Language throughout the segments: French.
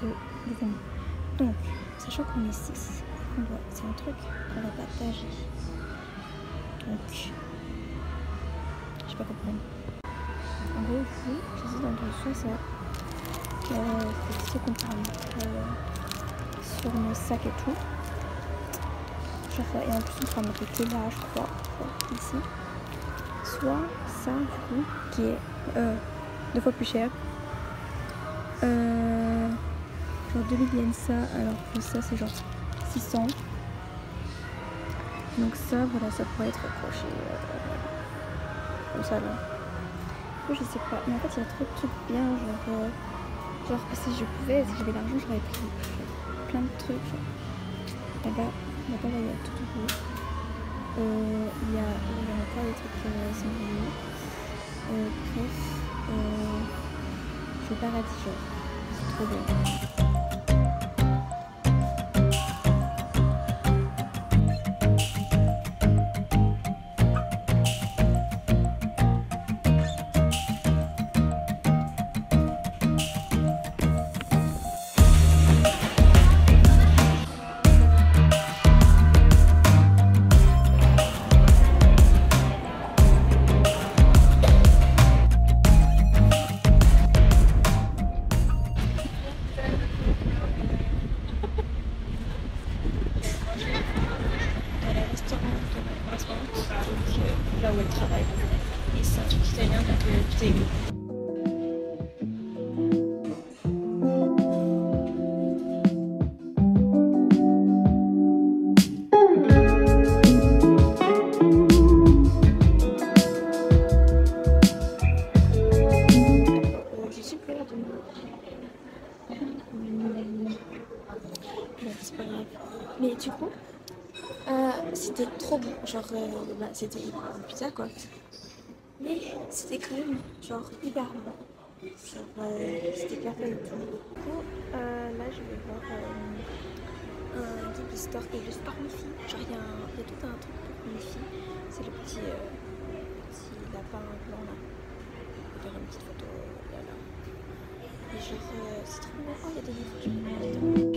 des amis. Donc, sachant qu'on est 6, c'est un truc qu'on va partager. Donc, je sais pas comprendre. En gros, ici, j'hésite entre soit ça, c'est ce qu'on parle sur nos sacs et tout. Genre, et en plus, on sera mettre que là, je crois, ici. Soit ça, du coup, qui est 2 fois plus cher. Genre 2000 yens ça, alors que ça c'est genre 600. Donc ça, voilà, ça pourrait être accroché comme ça là. Du coup, je sais pas, mais en fait il y a trop de trucs bien, genre si je pouvais, si j'avais l'argent, j'aurais pris plein de trucs. Là-bas, il y a tout beau. Il y a encore des trucs symboliques. Bref, je vais paradis, genre, c'est trop bien. Là où elle travaille. Et c'est un truc italien, donc tout est égo. Je suis plus là c'est pas grave. Mais du coup, c'était trop bon. Genre, c'était une pizza quoi. Mais c'était quand même genre hyper bon. Genre, c'était parfait et tout. Du coup, là je vais voir un guide store qui est juste pour mes filles. Genre, il y a tout un truc pour mes filles. C'est le petit lapin blanc là. Je vais faire une petite photo là. Et genre, c'est trop bon. Oh, il y a des livres, je vais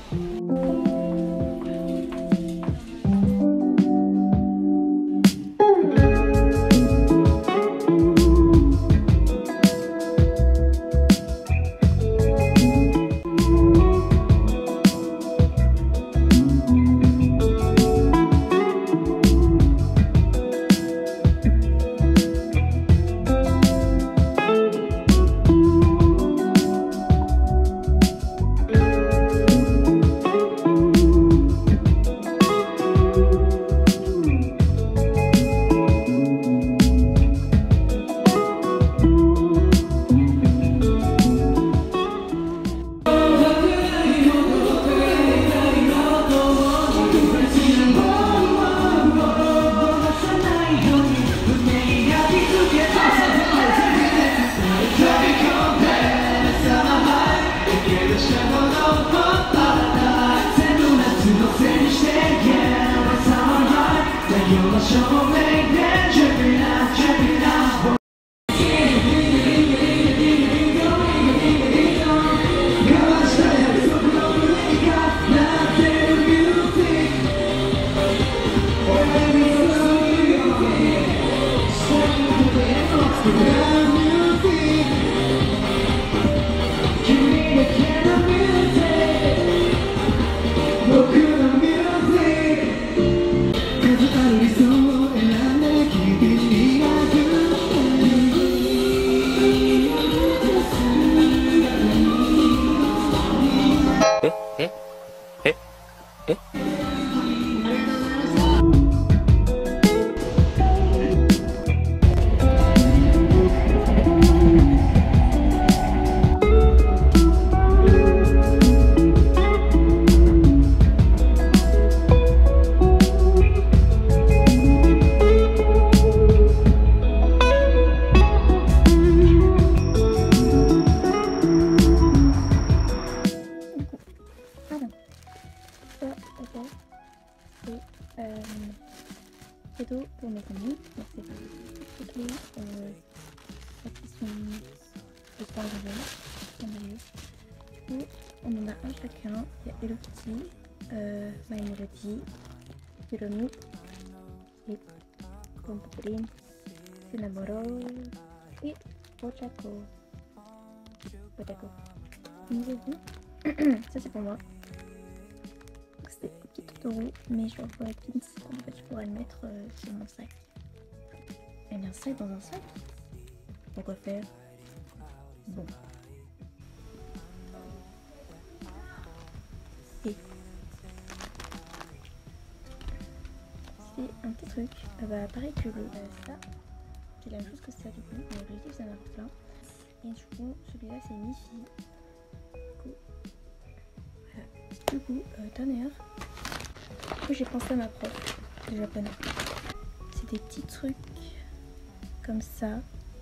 Cadeau pour mes amis, donc c'est pas photos qui sont de 3 euros, du coup on en a un chacun. Il y a Hello Kitty, My Melody, Hiromi, Sleep, Pompoline, Enamoro et Pochako. Vous avez vu? Ça c'est pour moi. C'est des petits Totoro, mais je vois la pins. En fait, je pourrais le mettre sur mon sac. Elle met un sac dans un sac? Pourquoi faire? Bon. Et c'est un petit truc. Bah, pareil que ça. C'est la même chose que ça du coup. Mais l'objectif c'est d'en avoir plein. Et du coup, celui-là c'est Miffy. Du coup, tonnerre. Après j'ai pensé à ma prof de japonais. C'est des petits trucs comme ça.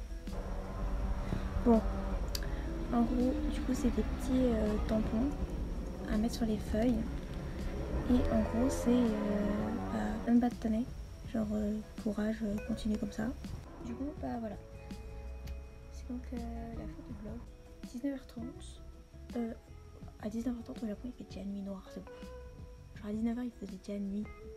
Bon, en gros, du coup c'est des petits tampons à mettre sur les feuilles. Et en gros c'est unbattane, genre courage, continue comme ça. Du coup, bah voilà. C'est donc la fin du vlog. 19h30. À 19h30 au Japon il fait déjà nuit noire, c'est bon. Genre à 19h il faisait déjà nuit.